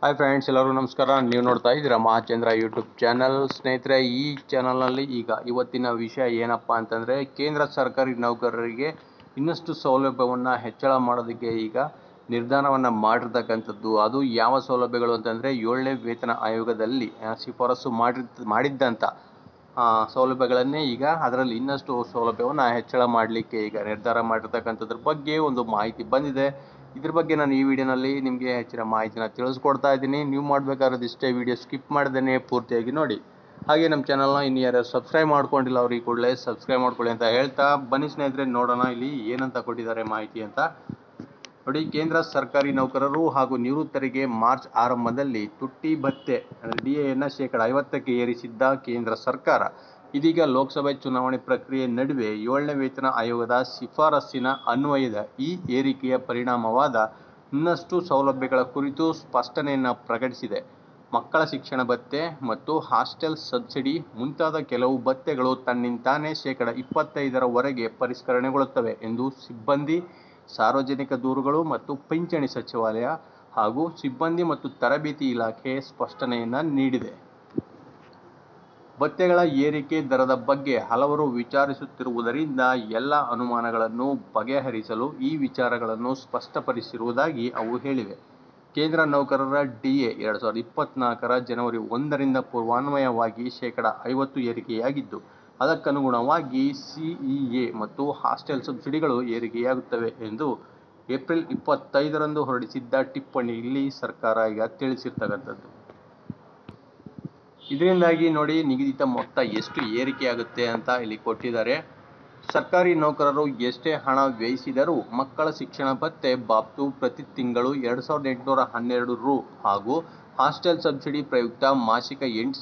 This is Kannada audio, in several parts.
ಹಾಯ್ ಫ್ರೆಂಡ್ಸ್, ಎಲ್ಲರೂ ನಮಸ್ಕಾರ. ನೀವು ನೋಡ್ತಾ ಇದ್ದೀರಾ ಮಹಾಚಂದ್ರ ಯೂಟ್ಯೂಬ್ ಚಾನಲ್. ಸ್ನೇಹಿತರೆ, ಈ ಚಾನಲ್ನಲ್ಲಿ ಇವತ್ತಿನ ವಿಷಯ ಏನಪ್ಪ ಅಂತಂದರೆ, ಕೇಂದ್ರ ಸರ್ಕಾರಿ ನೌಕರರಿಗೆ ಇನ್ನಷ್ಟು ಸೌಲಭ್ಯವನ್ನು ಹೆಚ್ಚಳ ಮಾಡೋದಕ್ಕೆ ನಿರ್ಧಾರವನ್ನು ಮಾಡಿರ್ತಕ್ಕಂಥದ್ದು. ಅದು ಯಾವ ಸೌಲಭ್ಯಗಳು ಅಂತಂದರೆ, 7ನೇ ವೇತನ ಆಯೋಗದಲ್ಲಿ ಶಿಫಾರಸು ಮಾಡಿದ್ದಂಥ ಸೌಲಭ್ಯಗಳನ್ನೇ ಅದರಲ್ಲಿ ಇನ್ನಷ್ಟು ಸೌಲಭ್ಯವನ್ನು ಹೆಚ್ಚಳ ಮಾಡಲಿಕ್ಕೆ ನಿರ್ಧಾರ ಮಾಡಿರ್ತಕ್ಕಂಥದ್ರ ಬಗ್ಗೆ ಒಂದು ಮಾಹಿತಿ ಬಂದಿದೆ. ಇದ್ರ ಬಗ್ಗೆ ನಾನು ಈ ವಿಡಿಯೋನಲ್ಲಿ ನಿಮಗೆ ಹೆಚ್ಚಿನ ಮಾಹಿತಿನ ತಿಳಿಸ್ಕೊಡ್ತಾ ಇದ್ದೀನಿ. ನೀವು ಮಾಡಬೇಕಾದ್ರೆ ಇಷ್ಟೇ, ವಿಡಿಯೋ ಸ್ಕಿಪ್ ಮಾಡ್ದೇ ಪೂರ್ತಿಯಾಗಿ ನೋಡಿ. ಹಾಗೆ ನಮ್ಮ ಚಾನಲ್ನ ಇನ್ನು ಯಾರು ಸಬ್ಸ್ಕ್ರೈಬ್ ಮಾಡ್ಕೊಂಡಿಲ್ಲ ಅವ್ರಿಗೆ ಕೂಡಲೇ ಸಬ್ಸ್ಕ್ರೈಬ್ ಮಾಡ್ಕೊಳ್ಳಿ ಅಂತ ಹೇಳ್ತಾ, ಬನ್ನಿ ಸ್ನೇಹಿತರೆ ನೋಡೋಣ ಇಲ್ಲಿ ಏನಂತ ಕೊಟ್ಟಿದ್ದಾರೆ ಮಾಹಿತಿ ಅಂತ. ನೋಡಿ, ಕೇಂದ್ರ ಸರ್ಕಾರಿ ನೌಕರರು ಹಾಗೂ ನಿವೃತ್ತರಿಗೆ ಮಾರ್ಚ್ ಆರಂಭದಲ್ಲಿ ತುಟ್ಟಿ ಭತ್ಯೆ DAಯನ್ನು ಶೇಕಡ 50ಕ್ಕೆ ಏರಿಸಿದ್ದ ಕೇಂದ್ರ ಸರ್ಕಾರ ಇದೀಗ ಲೋಕಸಭೆ ಚುನಾವಣೆ ಪ್ರಕ್ರಿಯೆ ನಡುವೆ 7ನೇ ವೇತನ ಆಯೋಗದ ಶಿಫಾರಸ್ಸಿನ ಅನ್ವಯದ ಈ ಏರಿಕೆಯ ಪರಿಣಾಮವಾದ ಇನ್ನಷ್ಟು ಸೌಲಭ್ಯಗಳ ಕುರಿತು ಸ್ಪಷ್ಟನೆಯನ್ನು ಪ್ರಕಟಿಸಿದೆ. ಮಕ್ಕಳ ಶಿಕ್ಷಣ ಭತ್ಯೆ ಮತ್ತು ಹಾಸ್ಟೆಲ್ ಸಬ್ಸಿಡಿ ಮುಂತಾದ ಕೆಲವು ಭತ್ಯೆಗಳು ತನ್ನಿಂತಾನೇ ಶೇಕಡ 25ರವರೆಗೆ ಪರಿಷ್ಕರಣೆಗೊಳ್ಳುತ್ತವೆ ಎಂದು ಸಿಬ್ಬಂದಿ, ಸಾರ್ವಜನಿಕ ದೂರುಗಳು ಮತ್ತು ಪಿಂಚಣಿ ಸಚಿವಾಲಯ ಹಾಗೂ ಸಿಬ್ಬಂದಿ ಮತ್ತು ತರಬೇತಿ ಇಲಾಖೆ ಸ್ಪಷ್ಟನೆಯನ್ನು ನೀಡಿದೆ. ಭತ್ಯೆಗಳ ಏರಿಕೆ ದರದ ಬಗ್ಗೆ ಹಲವರು ವಿಚಾರಿಸುತ್ತಿರುವುದರಿಂದ ಎಲ್ಲ ಅನುಮಾನಗಳನ್ನು ಬಗೆಹರಿಸಲು ಈ ವಿಚಾರಗಳನ್ನು ಸ್ಪಷ್ಟಪಡಿಸಿರುವುದಾಗಿ ಅವು ಹೇಳಿವೆ. ಕೇಂದ್ರ ನೌಕರರ DA 2024ರ ಜನವರಿ 1ರಿಂದ ಪೂರ್ವಾನ್ವಯವಾಗಿ ಶೇಕಡ 50 ಏರಿಕೆಯಾಗಿದ್ದು, ಅದಕ್ಕನುಗುಣವಾಗಿ CEA ಮತ್ತು ಹಾಸ್ಟೆಲ್ ಸಬ್ಸಿಡಿಗಳು ಏರಿಕೆಯಾಗುತ್ತವೆ ಎಂದು ಏಪ್ರಿಲ್ 25ರಂದು ಹೊರಡಿಸಿದ್ದ ಟಿಪ್ಪಣಿಯಲ್ಲಿ ಸರ್ಕಾರ ತಿಳಿಸಿರ್ತಕ್ಕಂಥದ್ದು. ಇದರಿಂದಾಗಿ ನೋಡಿ, ನಿಗದಿತ ಮೊತ್ತ ಎಷ್ಟು ಏರಿಕೆಯಾಗುತ್ತೆ ಅಂತ ಇಲ್ಲಿ ಕೊಟ್ಟಿದ್ದಾರೆ. ಸರ್ಕಾರಿ ನೌಕರರು ಎಷ್ಟೇ ಹಣ ವ್ಯಯಿಸಿದರೂ ಮಕ್ಕಳ ಶಿಕ್ಷಣ ಭತ್ಯೆ ಬಾಬ್ತು ಪ್ರತಿ ತಿಂಗಳು 2812 ರು ಹಾಗೂ ಹಾಸ್ಟೆಲ್ ಸಬ್ಸಿಡಿ ಪ್ರಯುಕ್ತ ಮಾಸಿಕ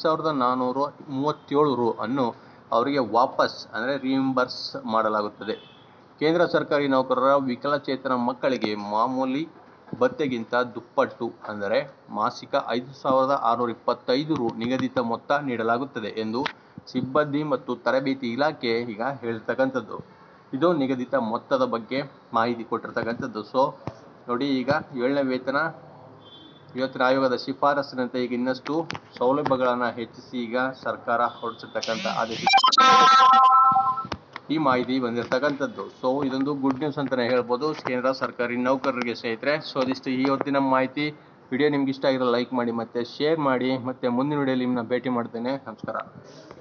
8437 ರು ಅನ್ನು ಅವರಿಗೆ ವಾಪಸ್ ರಿಇಂಬರ್ಸ್ ಮಾಡಲಾಗುತ್ತದೆ. ಕೇಂದ್ರ ಸರ್ಕಾರಿ ನೌಕರರ ವಿಕಲಚೇತನ ಮಕ್ಕಳಿಗೆ ಮಾಮೂಲಿ ಭತ್ಯೆಗಿಂತ ದುಪ್ಪಟ್ಟು ಅಂದರೆ ಮಾಸಿಕ 5625 ರು ನಿಗದಿತ ಮೊತ್ತ ನೀಡಲಾಗುತ್ತದೆ ಎಂದು ಸಿಬ್ಬಂದಿ ಮತ್ತು ತರಬೇತಿ ಇಲಾಖೆ ಹೇಳ್ತಕ್ಕಂಥದ್ದು. ಇದು ನಿಗದಿತ ಮೊತ್ತದ ಬಗ್ಗೆ ಮಾಹಿತಿ ಕೊಟ್ಟಿರ್ತಕ್ಕಂಥದ್ದು. ಸೊ ನೋಡಿ, 7ನೇ ವೇತನ ಆಯೋಗದ ಶಿಫಾರಸ್ಸಿನಂತೆ ಇನ್ನಷ್ಟು ಸೌಲಭ್ಯಗಳನ್ನು ಹೆಚ್ಚಿಸಿ ಸರ್ಕಾರ ಹೊರಡಿಸಿರ್ತಕ್ಕಂಥ ಆದೇಶ ಈ ಮಾಹಿತಿ ಬಂದಿರತಕ್ಕಂಥದ್ದು. ಸೊ ಇದೊಂದು ಗುಡ್ ನ್ಯೂಸ್ ಅಂತಲೇ ಹೇಳ್ಬೋದು ಕೇಂದ್ರ ಸರ್ಕಾರಿ ನೌಕರರಿಗೆ ಸ್ನೇಹಿತರೆ. ಸೊ ಇದಿಷ್ಟು ಈ ಹೊತ್ತಿನ ಮಾಹಿತಿ. ವಿಡಿಯೋ ನಿಮ್ಗೆ ಇಷ್ಟ ಆಗಿರೋ ಲೈಕ್ ಮಾಡಿ, ಮತ್ತೆ ಶೇರ್ ಮಾಡಿ, ಮತ್ತೆ ಮುಂದಿನ ವಿಡಿಯೋಲಿ ನಿಮ್ಮನ್ನ ಭೇಟಿ ಮಾಡ್ತೇನೆ. ನಮಸ್ಕಾರ.